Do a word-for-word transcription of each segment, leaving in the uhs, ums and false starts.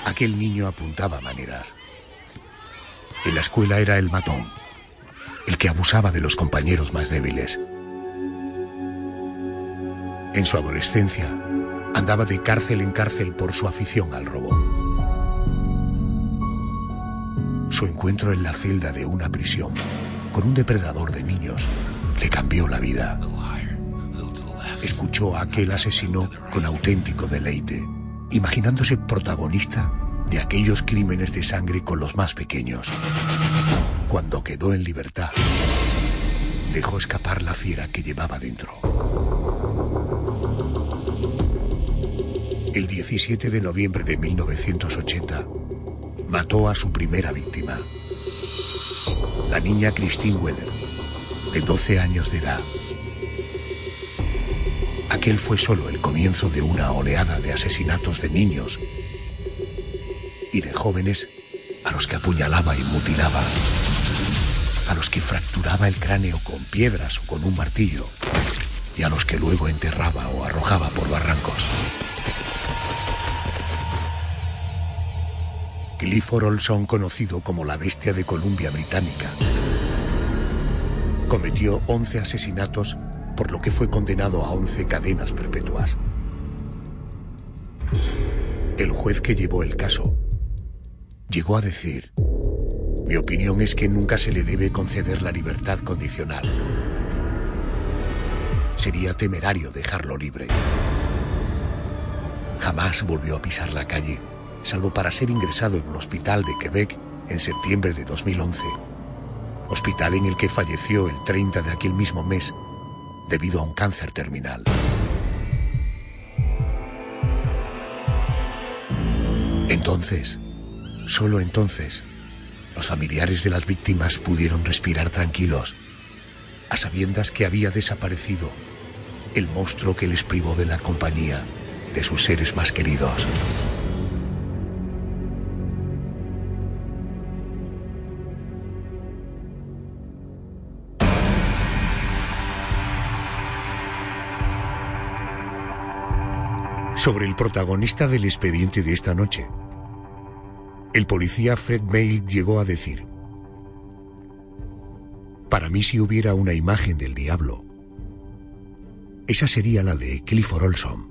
Aquel niño apuntaba maneras. En la escuela era el matón, el que abusaba de los compañeros más débiles. En su adolescencia, andaba de cárcel en cárcel por su afición al robo. Su encuentro en la celda de una prisión con un depredador de niños le cambió la vida. Escuchó a aquel asesino con auténtico deleite, imaginándose protagonista de aquellos crímenes de sangre con los más pequeños. Cuando quedó en libertad, dejó escapar la fiera que llevaba dentro. El diecisiete de noviembre de mil novecientos ochenta, mató a su primera víctima, la niña Christine Weller, de doce años de edad. Aquel fue solo el comienzo de una oleada de asesinatos de niños y de jóvenes a los que apuñalaba y mutilaba, a los que fracturaba el cráneo con piedras o con un martillo y a los que luego enterraba o arrojaba por barrancos. Clifford Olson, conocido como la Bestia de Columbia británica, cometió once asesinatos, por lo que fue condenado a once cadenas perpetuas. El juez que llevó el caso llegó a decir: mi opinión es que nunca se le debe conceder la libertad condicional. Sería temerario dejarlo libre. Jamás volvió a pisar la calle, salvo para ser ingresado en un hospital de Quebec en septiembre de dos mil once, hospital en el que falleció el treinta de aquel mismo mes debido a un cáncer terminal. Entonces, solo entonces, los familiares de las víctimas pudieron respirar tranquilos, a sabiendas que había desaparecido el monstruo que les privó de la compañía de sus seres más queridos. Sobre el protagonista del expediente de esta noche, el policía Fred Mail llegó a decir: para mí, si hubiera una imagen del diablo, esa sería la de Clifford Olson.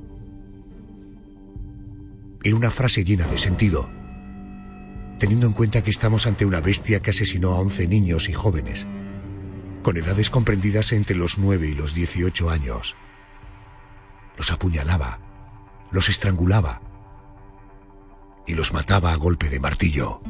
Era una frase llena de sentido, teniendo en cuenta que estamos ante una bestia que asesinó a once niños y jóvenes, con edades comprendidas entre los nueve y los dieciocho años. Los apuñalaba, los estrangulaba y los mataba a golpe de martillo.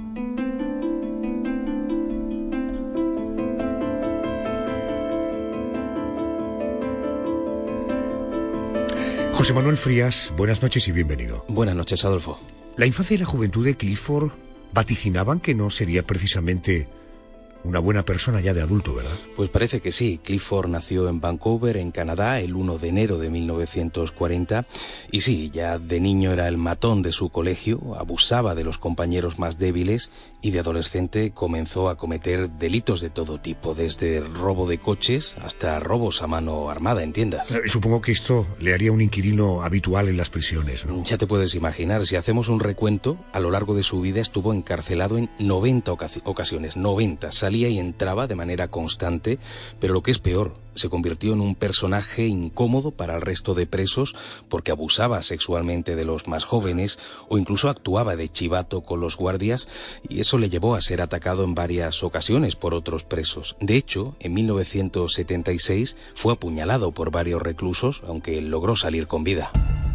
José Manuel Frías, buenas noches y bienvenido. Buenas noches, Adolfo. La infancia y la juventud de Clifford vaticinaban que no sería precisamente una buena persona ya de adulto, ¿verdad? Pues parece que sí. Clifford nació en Vancouver, en Canadá, el uno de enero de mil novecientos cuarenta. Y sí, ya de niño era el matón de su colegio, abusaba de los compañeros más débiles y de adolescente comenzó a cometer delitos de todo tipo, desde robo de coches hasta robos a mano armada en tiendas. Eh, supongo que esto le haría un inquilino habitual en las prisiones, ¿no? Ya te puedes imaginar, si hacemos un recuento, a lo largo de su vida estuvo encarcelado en noventa ocasiones, noventa. Salía y entraba de manera constante, pero lo que es peor, se convirtió en un personaje incómodo para el resto de presos porque abusaba sexualmente de los más jóvenes o incluso actuaba de chivato con los guardias, y eso le llevó a ser atacado en varias ocasiones por otros presos. De hecho, en mil novecientos setenta y seis fue apuñalado por varios reclusos, aunque logró salir con vida.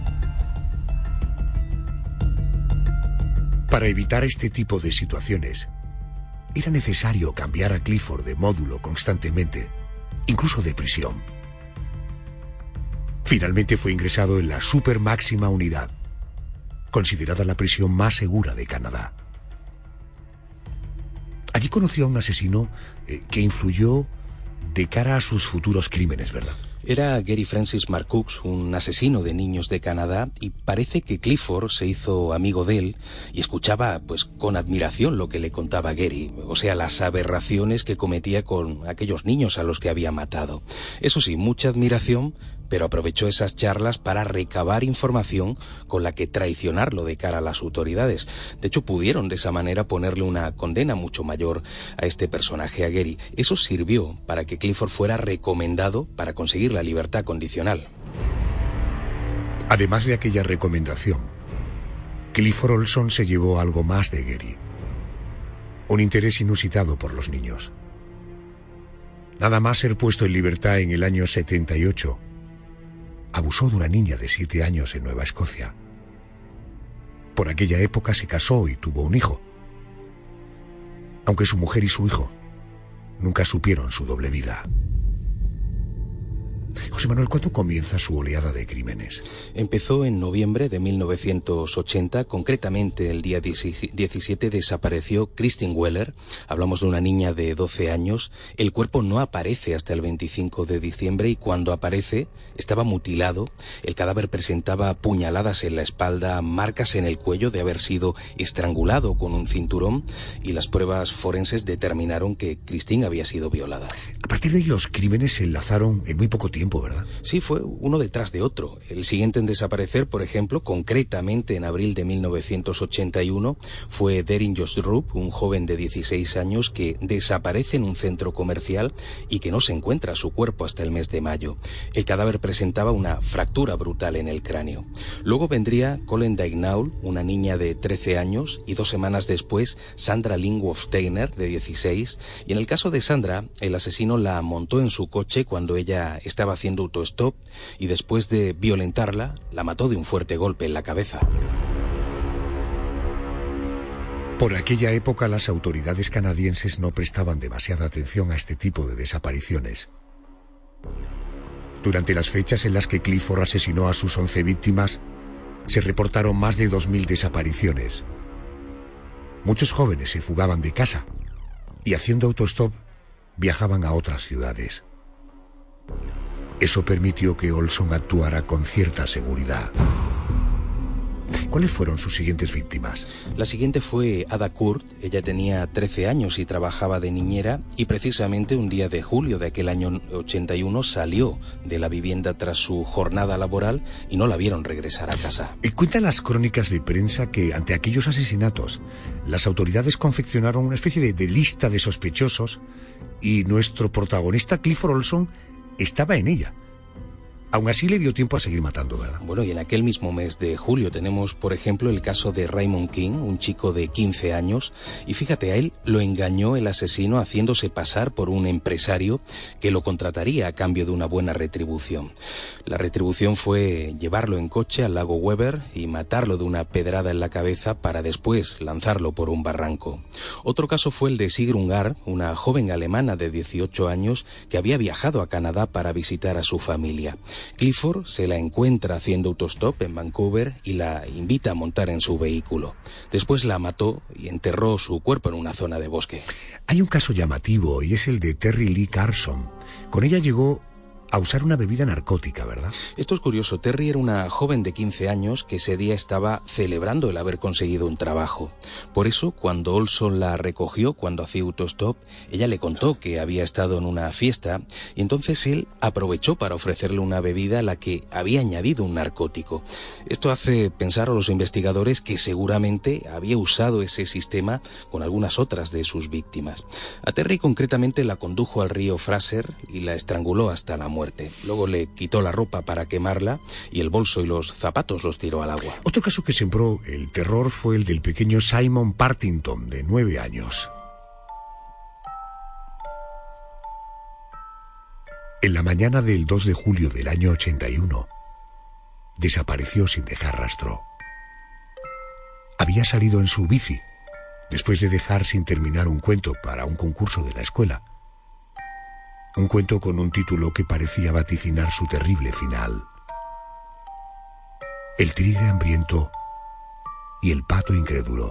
Para evitar este tipo de situaciones, era necesario cambiar a Clifford de módulo constantemente, incluso de prisión. Finalmente fue ingresado en la super máxima unidad, considerada la prisión más segura de Canadá. Allí conoció a un asesino eh, que influyó de cara a sus futuros crímenes, ¿verdad? Era Gary Francis Marcoux, un asesino de niños de Canadá, y parece que Clifford se hizo amigo de él y escuchaba pues con admiración lo que le contaba Gary, o sea, las aberraciones que cometía con aquellos niños a los que había matado. Eso sí, mucha admiración, pero aprovechó esas charlas para recabar información con la que traicionarlo de cara a las autoridades. De hecho, pudieron de esa manera ponerle una condena mucho mayor a este personaje, a Gary. Eso sirvió para que Clifford fuera recomendado para conseguir la libertad condicional. Además de aquella recomendación, Clifford Olson se llevó algo más de Gary. Un interés inusitado por los niños. Nada más ser puesto en libertad en el año setenta y ocho, abusó de una niña de siete años en Nueva Escocia. Por aquella época se casó y tuvo un hijo, aunque su mujer y su hijo nunca supieron su doble vida. José Manuel, ¿cuándo comienza su oleada de crímenes? Empezó en noviembre de mil novecientos ochenta, concretamente el día diecisiete desapareció Christine Weller. Hablamos de una niña de doce años. El cuerpo no aparece hasta el veinticinco de diciembre y cuando aparece estaba mutilado. El cadáver presentaba puñaladas en la espalda, marcas en el cuello de haber sido estrangulado con un cinturón y las pruebas forenses determinaron que Christine había sido violada. A partir de ahí los crímenes se enlazaron en muy poco tiempo, ¿verdad? Sí, fue uno detrás de otro. El siguiente en desaparecer, por ejemplo, concretamente en abril de mil novecientos ochenta y uno, fue Derin Josdrup, un joven de dieciséis años que desaparece en un centro comercial y que no se encuentra su cuerpo hasta el mes de mayo. El cadáver presentaba una fractura brutal en el cráneo. Luego vendría Colin Daignaul, una niña de trece años, y dos semanas después Sandra Lindwolf-Steiner, de dieciséis, y en el caso de Sandra, el asesino la montó en su coche cuando ella estaba haciendo autostop y después de violentarla, la mató de un fuerte golpe en la cabeza. Por aquella época las autoridades canadienses no prestaban demasiada atención a este tipo de desapariciones. Durante las fechas en las que Clifford asesinó a sus once víctimas, se reportaron más de dos mil desapariciones. Muchos jóvenes se fugaban de casa y haciendo autostop viajaban a otras ciudades. Eso permitió que Olson actuara con cierta seguridad. ¿Cuáles fueron sus siguientes víctimas? La siguiente fue Ada Kurt. Ella tenía trece años y trabajaba de niñera y precisamente un día de julio de aquel año ochenta y uno salió de la vivienda tras su jornada laboral y no la vieron regresar a casa. Y cuentan las crónicas de prensa que ante aquellos asesinatos las autoridades confeccionaron una especie de, de lista de sospechosos y nuestro protagonista Clifford Olson estaba en ella. Aún así le dio tiempo a seguir matando, ¿verdad? Bueno, y en aquel mismo mes de julio tenemos, por ejemplo, el caso de Raymond King, un chico de quince años, y fíjate, a él lo engañó el asesino haciéndose pasar por un empresario que lo contrataría a cambio de una buena retribución. La retribución fue llevarlo en coche al lago Weber y matarlo de una pedrada en la cabeza para después lanzarlo por un barranco. Otro caso fue el de Sigrun Gar, una joven alemana de dieciocho años que había viajado a Canadá para visitar a su familia. Clifford se la encuentra haciendo autostop en Vancouver y la invita a montar en su vehículo. Después la mató y enterró su cuerpo en una zona de bosque. Hay un caso llamativo y es el de Terry Lee Carson. Con ella llegó a usar una bebida narcótica, ¿verdad? Esto es curioso. Terry era una joven de quince años que ese día estaba celebrando el haber conseguido un trabajo. Por eso, cuando Olson la recogió, cuando hacía autostop, ella le contó que había estado en una fiesta y entonces él aprovechó para ofrecerle una bebida a la que había añadido un narcótico. Esto hace pensar a los investigadores que seguramente había usado ese sistema con algunas otras de sus víctimas. A Terry concretamente la condujo al río Fraser y la estranguló hasta la muerte. muerte. Luego le quitó la ropa para quemarla y el bolso y los zapatos los tiró al agua. Otro caso que sembró el terror fue el del pequeño Simon Partington, de nueve años. En la mañana del dos de julio del año ochenta y uno, desapareció sin dejar rastro. Había salido en su bici, después de dejar sin terminar un cuento para un concurso de la escuela. Un cuento con un título que parecía vaticinar su terrible final. El tigre hambriento y el pato incrédulo.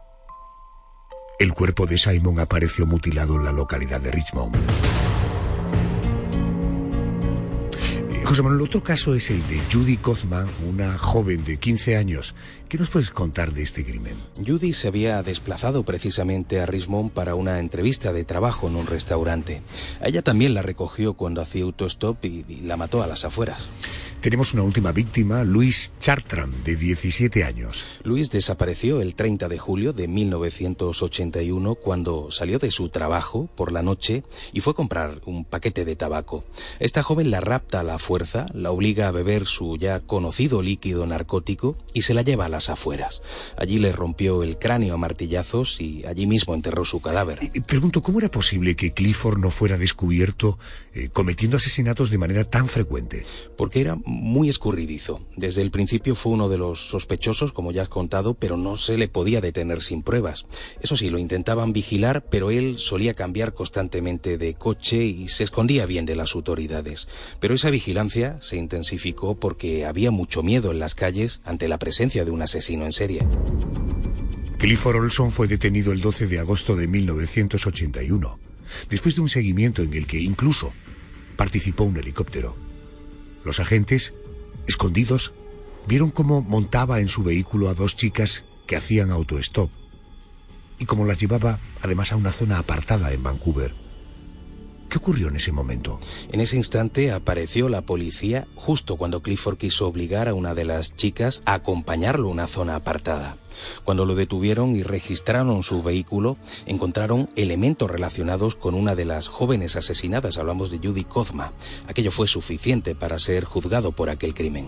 El cuerpo de Simon apareció mutilado en la localidad de Richmond. José Manuel, otro caso es el de Judy Kozma, una joven de quince años. ¿Qué nos puedes contar de este crimen? Judy se había desplazado precisamente a Richmond para una entrevista de trabajo en un restaurante. A ella también la recogió cuando hacía autostop y, y la mató a las afueras. Tenemos una última víctima, Louis Chartrand, de diecisiete años. Louis desapareció el treinta de julio de mil novecientos ochenta y uno cuando salió de su trabajo por la noche y fue a comprar un paquete de tabaco. Esta joven la rapta a la fuerza, la obliga a beber su ya conocido líquido narcótico y se la lleva a las afueras. Allí le rompió el cráneo a martillazos y allí mismo enterró su cadáver. Y pregunto, ¿cómo era posible que Clifford no fuera descubierto eh, cometiendo asesinatos de manera tan frecuente? Porque era muy escurridizo. Desde el principio fue uno de los sospechosos, como ya has contado, pero no se le podía detener sin pruebas. Eso sí, lo intentaban vigilar, pero él solía cambiar constantemente de coche y se escondía bien de las autoridades. Pero esa vigilancia se intensificó porque había mucho miedo en las calles ante la presencia de un asesino en serie. Clifford Olson fue detenido el doce de agosto de mil novecientos ochenta y uno, después de un seguimiento en el que incluso participó un helicóptero. Los agentes, escondidos, vieron cómo montaba en su vehículo a dos chicas que hacían autostop y cómo las llevaba además a una zona apartada en Vancouver. ¿Qué ocurrió en ese momento? En ese instante apareció la policía justo cuando Clifford quiso obligar a una de las chicas a acompañarlo a una zona apartada. Cuando lo detuvieron y registraron su vehículo, encontraron elementos relacionados con una de las jóvenes asesinadas. Hablamos de Judy Kozma. Aquello fue suficiente para ser juzgado por aquel crimen.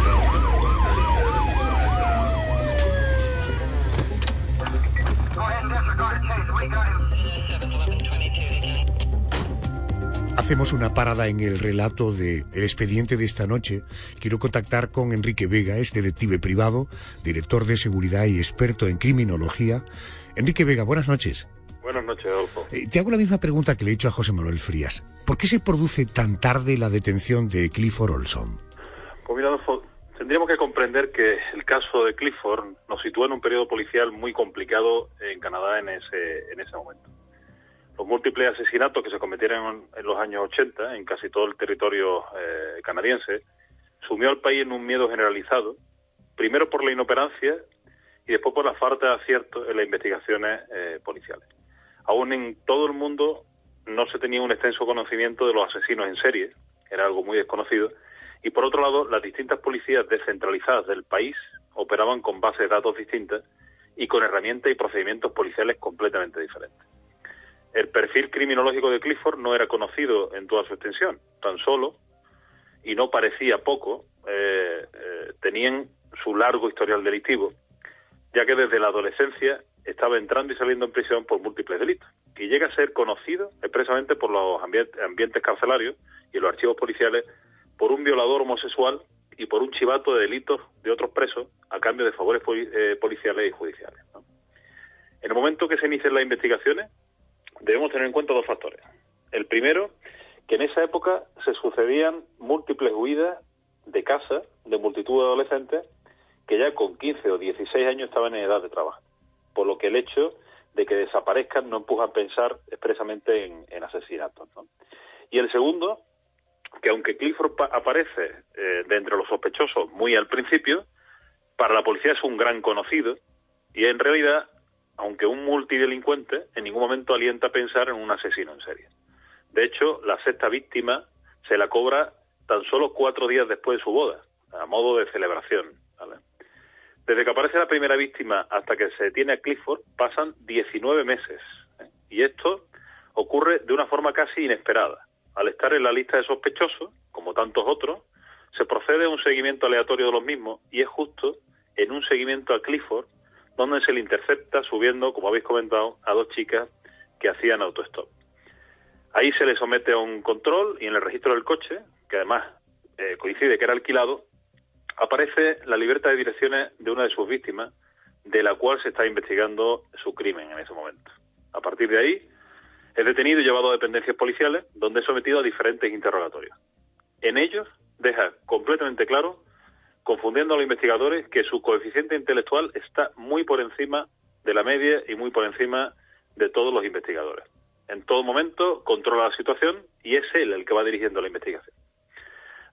Hacemos una parada en el relato de El expediente de esta noche. Quiero contactar con Enrique Vega, es detective privado, director de seguridad y experto en criminología. Enrique Vega, buenas noches. Buenas noches, Adolfo. Eh, te hago la misma pregunta que le he hecho a José Manuel Frías. ¿Por qué se produce tan tarde la detención de Clifford Olson? Pues mira, Adolfo, tendríamos que comprender que el caso de Clifford nos sitúa en un periodo policial muy complicado en Canadá en ese, en ese momento. Los múltiples asesinatos que se cometieron en los años ochenta en casi todo el territorio eh, canadiense sumió al país en un miedo generalizado, primero por la inoperancia y después por la falta de acierto en las investigaciones eh, policiales. Aún en todo el mundo no se tenía un extenso conocimiento de los asesinos en serie, era algo muy desconocido, y por otro lado las distintas policías descentralizadas del país operaban con bases de datos distintas y con herramientas y procedimientos policiales completamente diferentes. El perfil criminológico de Clifford no era conocido en toda su extensión, tan solo, y no parecía poco, eh, eh, tenían su largo historial delictivo, ya que desde la adolescencia estaba entrando y saliendo en prisión por múltiples delitos, y llega a ser conocido expresamente por los ambientes, ambientes carcelarios y los archivos policiales por un violador homosexual y por un chivato de delitos de otros presos a cambio de favores poli, eh, policiales y judiciales, ¿no? En el momento que se inician las investigaciones, debemos tener en cuenta dos factores. El primero, que en esa época se sucedían múltiples huidas de casa de multitud de adolescentes que ya con quince o dieciséis años estaban en edad de trabajar, por lo que el hecho de que desaparezcan no empuja a pensar expresamente en, en asesinatos, ¿no? Y el segundo, que aunque Clifford aparece eh, de entre los sospechosos muy al principio, para la policía es un gran conocido y en realidad, aunque un multidelincuente, en ningún momento alienta a pensar en un asesino en serie. De hecho, la sexta víctima se la cobra tan solo cuatro días después de su boda, a modo de celebración, ¿vale? Desde que aparece la primera víctima hasta que se detiene a Clifford pasan diecinueve meses, ¿eh? Y esto ocurre de una forma casi inesperada. Al estar en la lista de sospechosos, como tantos otros, se procede a un seguimiento aleatorio de los mismos y es justo en un seguimiento a Clifford donde se le intercepta subiendo, como habéis comentado, a dos chicas que hacían autostop. Ahí se le somete a un control y en el registro del coche, que además eh, coincide que era alquilado, aparece la libreta de direcciones de una de sus víctimas, de la cual se está investigando su crimen en ese momento. A partir de ahí, es detenido y llevado a dependencias policiales, donde es sometido a diferentes interrogatorios. En ellos deja completamente claro, confundiendo a los investigadores, que su coeficiente intelectual está muy por encima de la media y muy por encima de todos los investigadores. En todo momento controla la situación y es él el que va dirigiendo la investigación.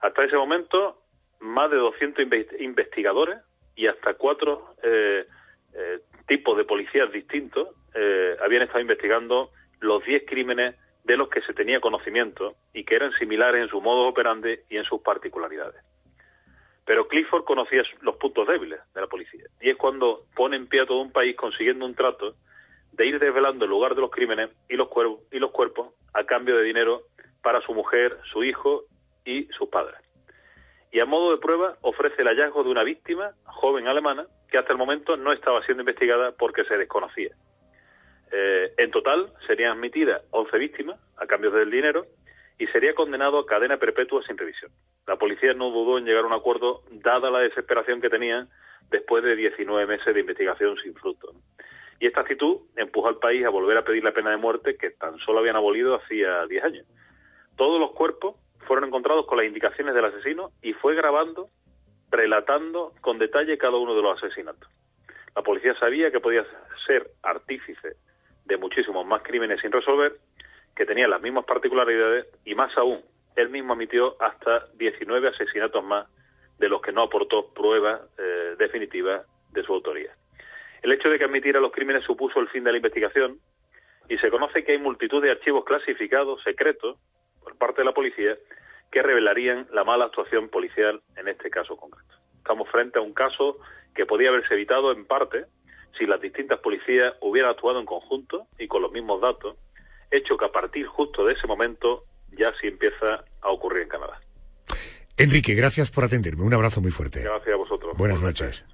Hasta ese momento, más de doscientos investigadores y hasta cuatro eh, eh, tipos de policías distintos eh, habían estado investigando los diez crímenes de los que se tenía conocimiento y que eran similares en su modo operandi y en sus particularidades. Pero Clifford conocía los puntos débiles de la policía, y es cuando pone en pie a todo un país consiguiendo un trato de ir desvelando el lugar de los crímenes y los, cuerpos, y los cuerpos a cambio de dinero para su mujer, su hijo y sus padres. Y a modo de prueba ofrece el hallazgo de una víctima joven alemana que hasta el momento no estaba siendo investigada porque se desconocía. Eh, en total serían admitidas once víctimas a cambio del dinero y sería condenado a cadena perpetua sin revisión. La policía no dudó en llegar a un acuerdo dada la desesperación que tenían después de diecinueve meses de investigación sin fruto. Y esta actitud empujó al país a volver a pedir la pena de muerte que tan solo habían abolido hacía diez años. Todos los cuerpos fueron encontrados con las indicaciones del asesino y fue grabando, relatando con detalle cada uno de los asesinatos. La policía sabía que podía ser artífice de muchísimos más crímenes sin resolver, que tenían las mismas particularidades y más aún, él mismo admitió hasta diecinueve asesinatos más de los que no aportó pruebas eh, definitivas de su autoría. El hecho de que admitiera los crímenes supuso el fin de la investigación y se conoce que hay multitud de archivos clasificados, secretos, por parte de la policía, que revelarían la mala actuación policial en este caso concreto. Estamos frente a un caso que podía haberse evitado en parte si las distintas policías hubieran actuado en conjunto y con los mismos datos, hecho que a partir justo de ese momento ya sí empieza a ocurrir en Canadá. Enrique, gracias por atenderme. Un abrazo muy fuerte. Gracias a vosotros. Buenas noches.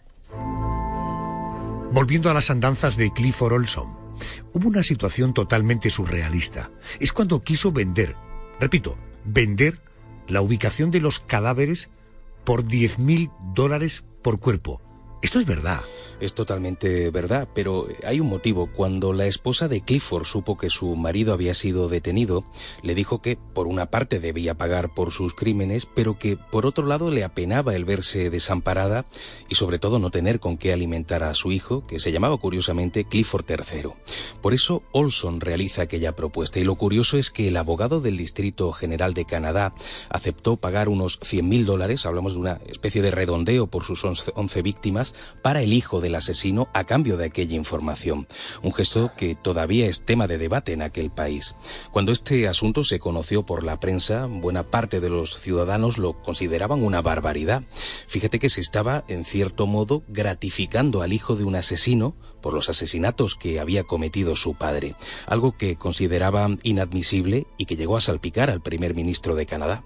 Volviendo a las andanzas de Clifford Olson, hubo una situación totalmente surrealista. Es cuando quiso vender, repito, vender la ubicación de los cadáveres por diez mil dólares por cuerpo. Esto es verdad. Es totalmente verdad, pero hay un motivo. Cuando la esposa de Clifford supo que su marido había sido detenido, le dijo que, por una parte, debía pagar por sus crímenes, pero que, por otro lado, le apenaba el verse desamparada y, sobre todo, no tener con qué alimentar a su hijo, que se llamaba, curiosamente, Clifford tercero. Por eso, Olson realiza aquella propuesta. Y lo curioso es que el abogado del Distrito General de Canadá aceptó pagar unos cien mil dólares, hablamos de una especie de redondeo por sus once víctimas, para el hijo del asesino a cambio de aquella información. Un gesto que todavía es tema de debate en aquel país. Cuando este asunto se conoció por la prensa, buena parte de los ciudadanos lo consideraban una barbaridad. Fíjate que se estaba, en cierto modo, gratificando al hijo de un asesino por los asesinatos que había cometido su padre, algo que consideraban inadmisible y que llegó a salpicar al primer ministro de Canadá.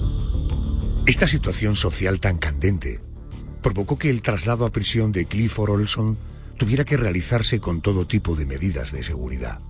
Esta situación social tan candente provocó que el traslado a prisión de Clifford Olson tuviera que realizarse con todo tipo de medidas de seguridad.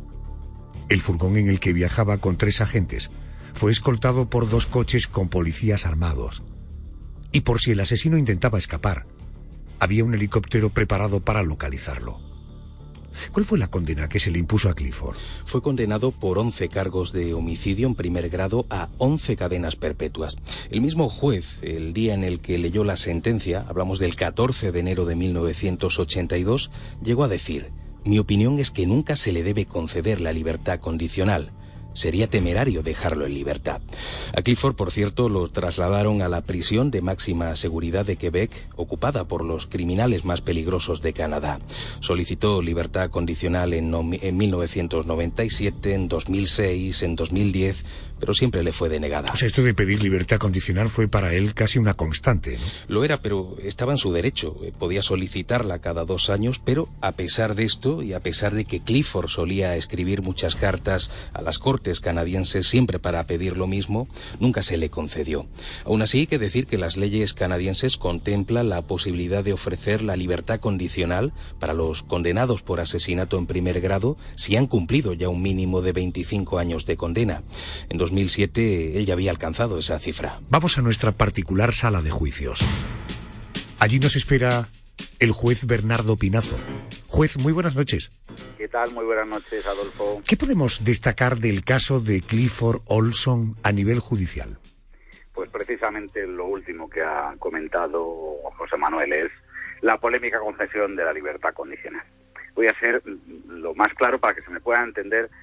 El furgón en el que viajaba con tres agentes fue escoltado por dos coches con policías armados. Y por si el asesino intentaba escapar, había un helicóptero preparado para localizarlo. ¿Cuál fue la condena que se le impuso a Clifford? Fue condenado por once cargos de homicidio en primer grado a once cadenas perpetuas. El mismo juez, el día en el que leyó la sentencia, hablamos del catorce de enero de mil novecientos ochenta y dos, llegó a decir: mi opinión es que nunca se le debe conceder la libertad condicional. Sería temerario dejarlo en libertad. A Clifford, por cierto, lo trasladaron a la prisión de máxima seguridad de Quebec, ocupada por los criminales más peligrosos de Canadá. Solicitó libertad condicional en, no, en mil novecientos noventa y siete, en dos mil seis, en dos mil diez, pero siempre le fue denegada. O sea, esto de pedir libertad condicional fue para él casi una constante, ¿no? Lo era, pero estaba en su derecho. Podía solicitarla cada dos años, pero a pesar de esto, y a pesar de que Clifford solía escribir muchas cartas a las cortes canadienses siempre para pedir lo mismo, nunca se le concedió. Aún así, hay que decir que las leyes canadienses contemplan la posibilidad de ofrecer la libertad condicional para los condenados por asesinato en primer grado si han cumplido ya un mínimo de veinticinco años de condena. En dos mil siete él ya había alcanzado esa cifra. Vamos a nuestra particular sala de juicios. Allí nos espera el juez Bernardo Pinazo. Juez, muy buenas noches. ¿Qué tal? Muy buenas noches, Adolfo. ¿Qué podemos destacar del caso de Clifford Olson a nivel judicial? Pues precisamente lo último que ha comentado José Manuel es la polémica concesión de la libertad condicional. Voy a ser lo más claro para que se me pueda entender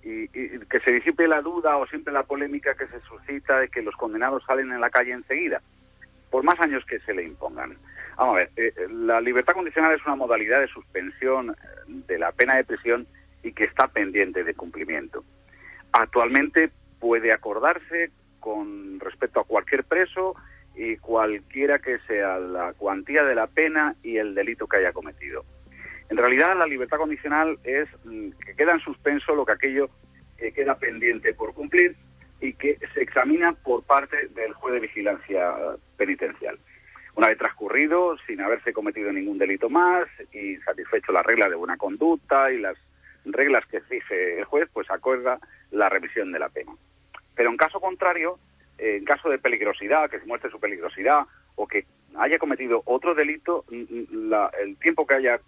y, y que se disipe la duda o siempre la polémica que se suscita de que los condenados salen en la calle enseguida, por más años que se le impongan. Vamos a ver, eh, la libertad condicional es una modalidad de suspensión de la pena de prisión y que está pendiente de cumplimiento. Actualmente puede acordarse con respecto a cualquier preso y cualquiera que sea la cuantía de la pena y el delito que haya cometido. En realidad, la libertad condicional es que queda en suspenso lo que aquello que queda pendiente por cumplir y que se examina por parte del juez de vigilancia penitencial. Una vez transcurrido, sin haberse cometido ningún delito más y satisfecho la regla de buena conducta y las reglas que exige el juez, pues acuerda la revisión de la pena. Pero en caso contrario, en caso de peligrosidad, que se muestre su peligrosidad o que haya cometido otro delito, la, el tiempo que haya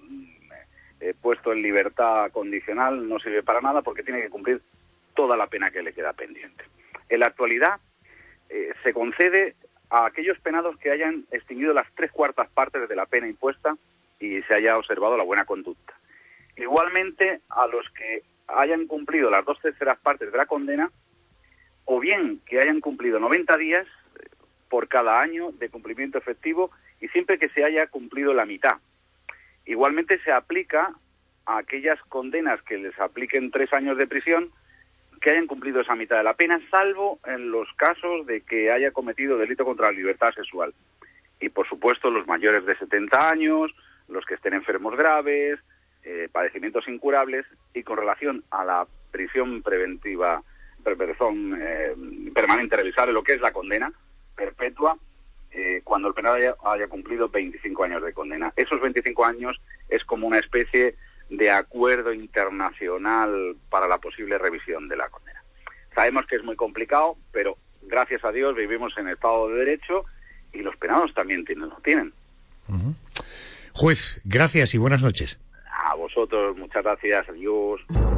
eh, puesto en libertad condicional no sirve para nada porque tiene que cumplir toda la pena que le queda pendiente. En la actualidad eh, se concede a aquellos penados que hayan extinguido las tres cuartas partes de la pena impuesta y se haya observado la buena conducta. Igualmente a los que hayan cumplido las dos terceras partes de la condena, o bien que hayan cumplido noventa días por cada año de cumplimiento efectivo y siempre que se haya cumplido la mitad. Igualmente se aplica a aquellas condenas que les apliquen tres años de prisión que hayan cumplido esa mitad de la pena, salvo en los casos de que haya cometido delito contra la libertad sexual. Y por supuesto los mayores de setenta años, los que estén enfermos graves, eh, padecimientos incurables, y con relación a la prisión preventiva, perdón, eh, permanente revisable, lo que es la condena perpetua, eh, cuando el penado haya, haya cumplido veinticinco años de condena. Esos veinticinco años es como una especie de acuerdo internacional para la posible revisión de la condena. Sabemos que es muy complicado, pero gracias a Dios vivimos en Estado de Derecho y los penados también tienen, lo tienen. Uh-huh. Juez, gracias y buenas noches. A vosotros, muchas gracias, adiós.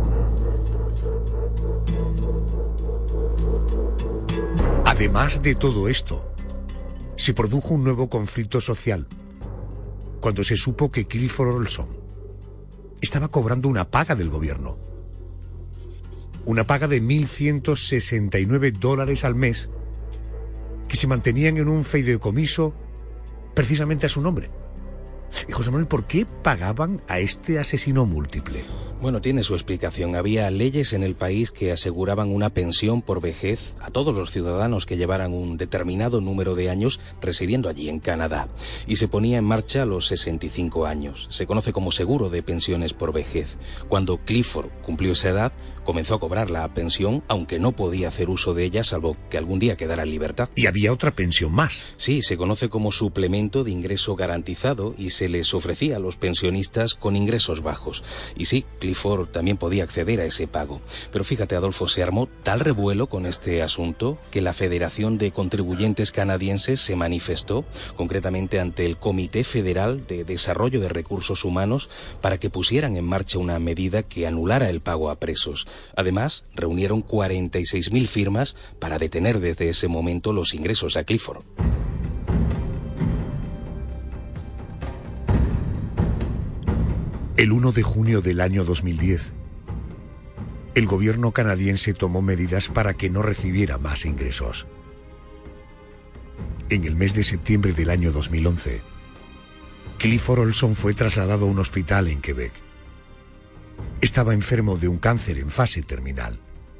Además de todo esto, se produjo un nuevo conflicto social cuando se supo que Clifford Olson estaba cobrando una paga del gobierno. Una paga de mil ciento sesenta y nueve dólares al mes que se mantenían en un fideicomiso precisamente a su nombre. Y José Manuel, ¿por qué pagaban a este asesino múltiple? Bueno, tiene su explicación. Había leyes en el país que aseguraban una pensión por vejez a todos los ciudadanos que llevaran un determinado número de años residiendo allí en Canadá. Y se ponía en marcha a los sesenta y cinco años. Se conoce como seguro de pensiones por vejez. Cuando Clifford cumplió esa edad, comenzó a cobrar la pensión, aunque no podía hacer uso de ella, salvo que algún día quedara en libertad. Y había otra pensión más. Sí, se conoce como suplemento de ingreso garantizado y se les ofrecía a los pensionistas con ingresos bajos. Y sí, Clifford también podía acceder a ese pago. Pero fíjate, Adolfo, se armó tal revuelo con este asunto que la Federación de Contribuyentes Canadienses se manifestó, concretamente ante el Comité Federal de Desarrollo de Recursos Humanos, para que pusieran en marcha una medida que anulara el pago a presos. Además, reunieron cuarenta y seis mil firmas para detener desde ese momento los ingresos a Clifford. El uno de junio del año dos mil diez, el gobierno canadiense tomó medidas para que no recibiera más ingresos. En el mes de septiembre del año dos mil once, Clifford Olson fue trasladado a un hospital en Quebec. Estaba enfermo de un cáncer en fase terminal.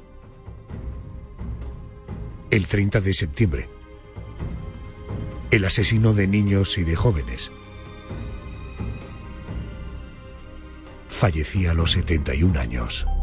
El treinta de septiembre, el asesino de niños y de jóvenes fallecía a los setenta y un años.